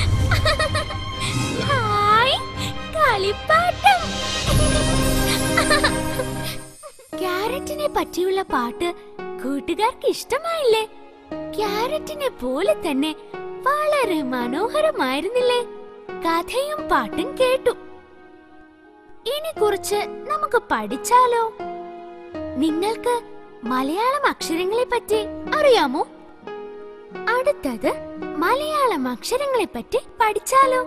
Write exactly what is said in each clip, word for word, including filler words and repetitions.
Hi കളിപ്പാട്ടം. ക്യാരറ്റിനെ പറ്റിയുള്ള പാട്ട് കൂട്ടുകാർക്ക് ഇഷ്ടമായില്ലേ? ക്യാരറ്റിനെ പോലെ തന്നെ വളരെ മനോഹരമായിരുന്നില്ലേ? കഥയും പാട്ടും കേട്ടു. ഇനി കുറിച്ച് നമുക്ക് പഠിച്ചാലോ? നിങ്ങൾക്ക് മലയാളം അക്ഷരങ്ങളെ പറ്റി അറിയാമോ? അടുത്തത് മലയാളം അക്ഷരങ്ങളെ പറ്റി പഠിച്ചാലോ?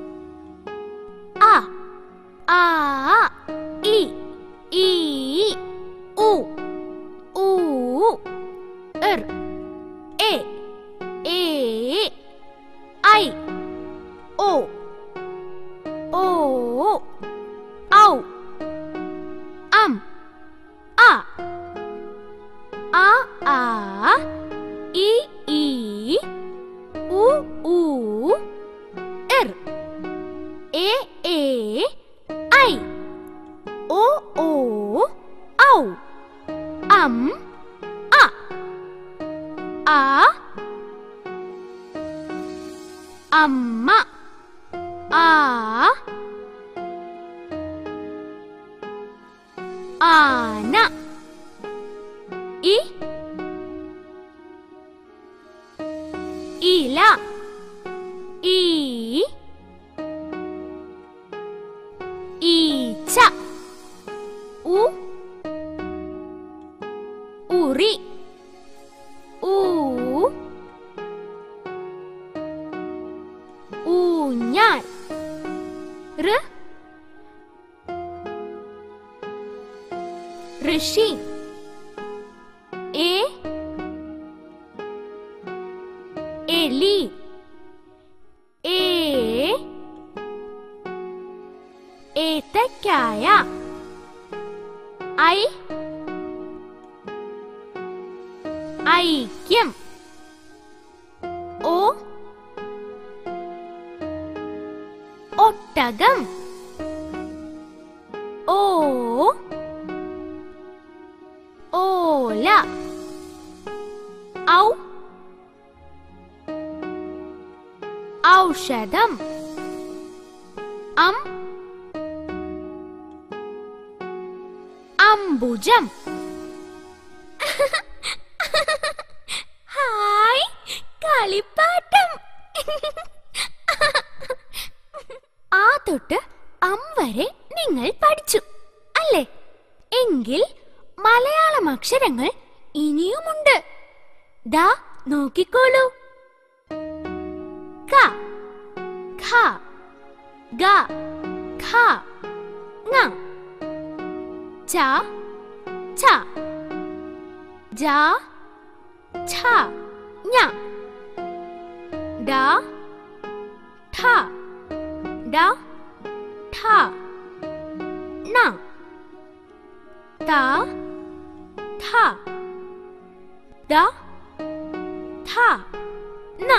ആ ആ ഇ ഈ ഉ ഊ ഇർ എ ഏ ഐ ഓ ഓ ഔ അം ആ ആ ആ ഇ ഈ ഉ ഊ ഇർ എ ഏ ഐ ഓ ഓ ഔ അം ആ ആ അമ്മ ആ ആന ഇ ഇല ഈ ഈച്ച ഉ ഉറി ഊ ഊഞ്ഞാൽ ഋ ഋഷി എ എലി ഏ ഏത്തക്കായ ഐ ഐക്യം ഓ ഒട്ടകം ഓ ഓല ഔ ഔഷധം അം അംബുജം ഹായ് കളിപ്പാട്ടം. ആ തൊട്ട് അം വരെ നിങ്ങൾ പഠിച്ചു അല്ലേ? എങ്കിൽ മലയാളം അക്ഷരങ്ങൾ ഇനിയുമുണ്ട്. ദാ നോക്കിക്കോളൂ. ക ഖ ഗ ഘ ങ ച ഛ ജ ഛ ഞ ഡ ഠ ഡ ഠ ണ ത ഥ ദ ഥ ന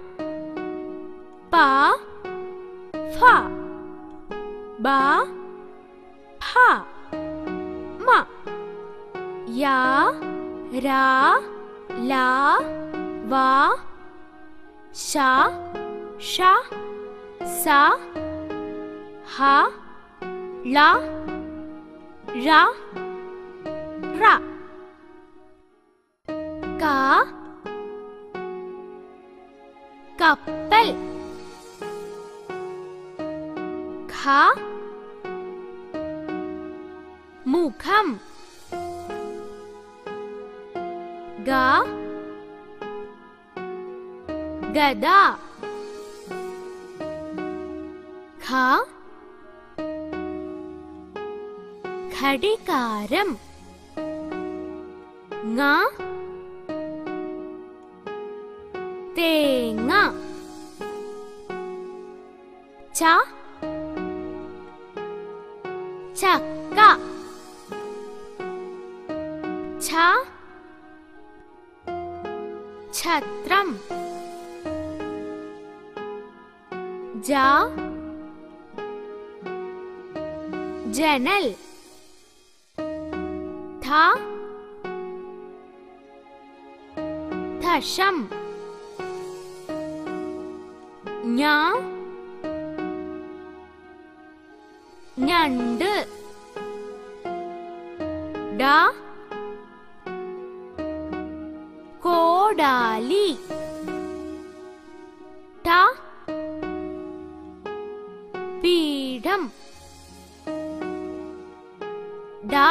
പ ഫ ബ ഭ മ യ ര ല വ ശ ഷ സ ഹ ല ര റ ക കപ്പൽ ഖ മുഖം ഗ ഗദ ഘ ഘടികാരം ങ തേങ്ങ ച ചക്ക ഛ ഛത്രം ജ ജനൽ ധ ധഷം ഞാ ഞണ്ട് ഡാ കോടാലി ട പീഠം ഡ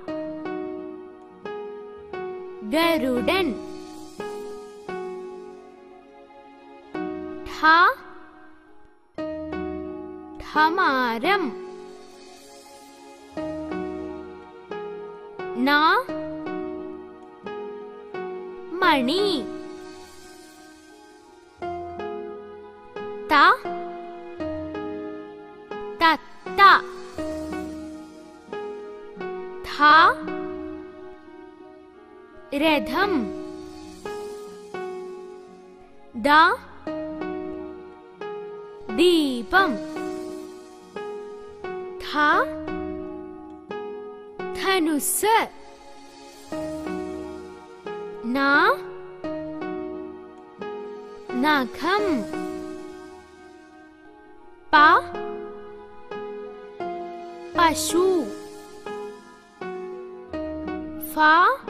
ഗരുഡൻ ഠ ഠമാരം ന മണി ത തത്ത ഥ രഥം ദ ദീപം ധ ധനുസ് ന നഖം പ പശു ഫ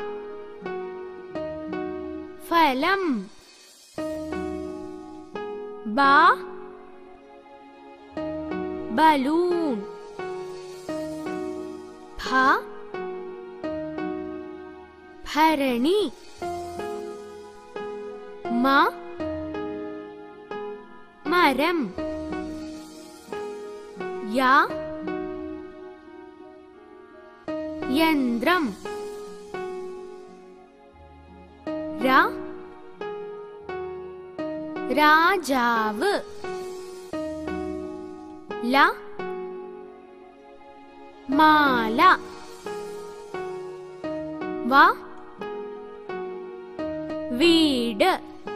ഫലം ബ ബലൂൺ ഭ ഭരണി മ മരം യ യന്ത്രം ര രാജാവ് ല മാല വ വീട്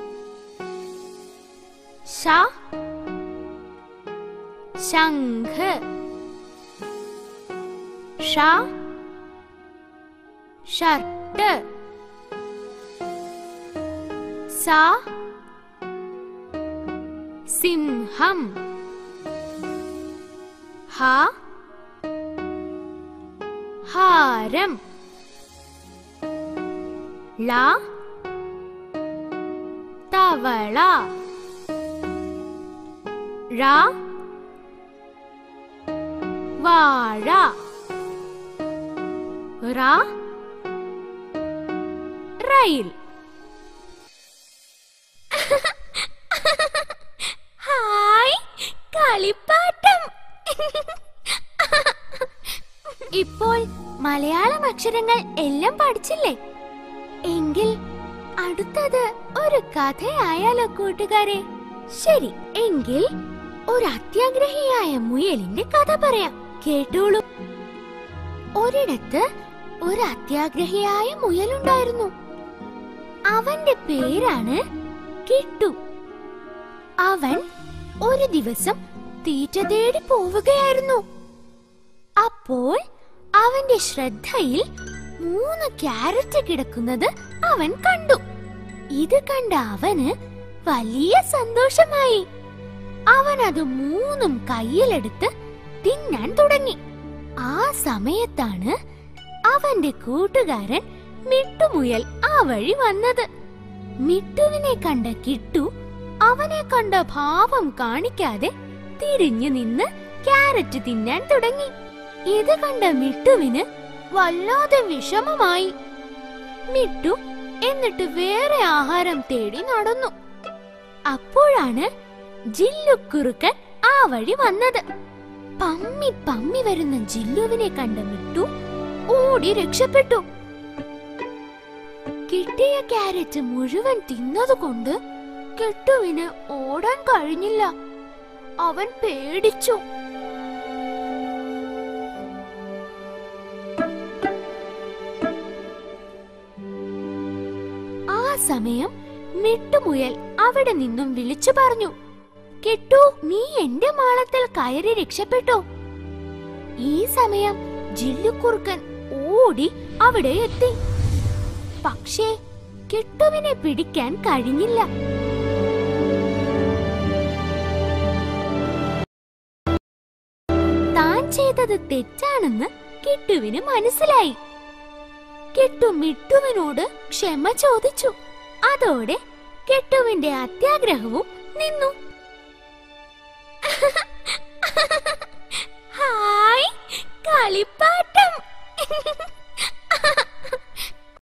ശ ശംഖ് ഷ ഷർട്ട് സ സിംഹം ഹ ഹാരം ല തവള ര വാഴ റ റയിൽ ഹായ് കളിപ്പാട്ടം. ഇപ്പോൾ മലയാളം അക്ഷരങ്ങൾ എല്ലാം പഠിച്ചില്ലേ? എങ്കിൽ അടുത്തത് ഒരു കഥയായാലോ കൂട്ടുകാരെ? ശരി, എങ്കിൽ ഒരു അത്യാഗ്രഹിയായ മുയലിന്റെ കഥ പറയാം, കേട്ടോളൂ. ഒരിടത്ത് ഒരു അത്യാഗ്രഹിയായ മുയലുണ്ടായിരുന്നു. അവന്റെ പേരാണ് കിട്ടു. അവൻ ഒരു ദിവസം തീറ്റ തേടി പോവുകയായിരുന്നു. അപ്പോൾ അവന്റെ ശ്രദ്ധയിൽ മൂന്ന് ക്യാരറ്റ് കിടക്കുന്നത് അവൻ കണ്ടു. ഇത് കണ്ട അവന് വലിയ സന്തോഷമായി. അവൻ അത് മൂന്നും കയ്യിലെടുത്ത് തിന്നാൻ തുടങ്ങി. ആ സമയത്താണ് അവന്റെ കൂട്ടുകാരൻ മിട്ടുമുയൽ ആ വഴി വന്നത്. മിട്ടുവിനെ കണ്ട കിട്ടു അവനെ കണ്ട ഭാവം കാണിക്കാതെ തിരിഞ്ഞു നിന്ന് ക്യാരറ്റ് തിന്നാൻ തുടങ്ങി. ഇത് കണ്ട മിട്ടുവിന് വല്ലാതെ വിഷമമായി. മിട്ടു എന്നിട്ട് വേറെ ആഹാരം തേടി നടന്നു. അപ്പോഴാണ് ജില്ലുക്കുറുക്കൻ ആ വഴി വന്നത്. പമ്മി പമ്മി വരുന്ന ജില്ലുവിനെ കണ്ട മിട്ടു ഓടി രക്ഷപ്പെട്ടു. കിട്ടിയ ക്യാരറ്റ് മുഴുവൻ തിന്നതുകൊണ്ട് കിട്ടുവിന് ഓടാൻ കഴിഞ്ഞില്ല. അവൻ പേടിച്ചു. ആ സമയം മിട്ടുമുയൽ അവിടെ നിന്നും വിളിച്ചു പറഞ്ഞു, കിട്ടു, നീ എന്റെ മാളത്തിൽ കയറി രക്ഷപ്പെട്ടോ? ഈ സമയം ജില്ലുക്കുറുക്കൻ ഓടി അവിടെ എത്തി. പക്ഷേ കിട്ടുവിനെ പിടിക്കാൻ കഴിഞ്ഞില്ല. ചെയ്തത് തെറ്റാണെന്ന് കിട്ടുവിന് മനസ്സിലായി. കിട്ടു മിട്ടുവിനോട് ക്ഷമ ചോദിച്ചു. അതോടെ കിട്ടുവിന്റെ അത്യാഗ്രഹവും നിന്നു.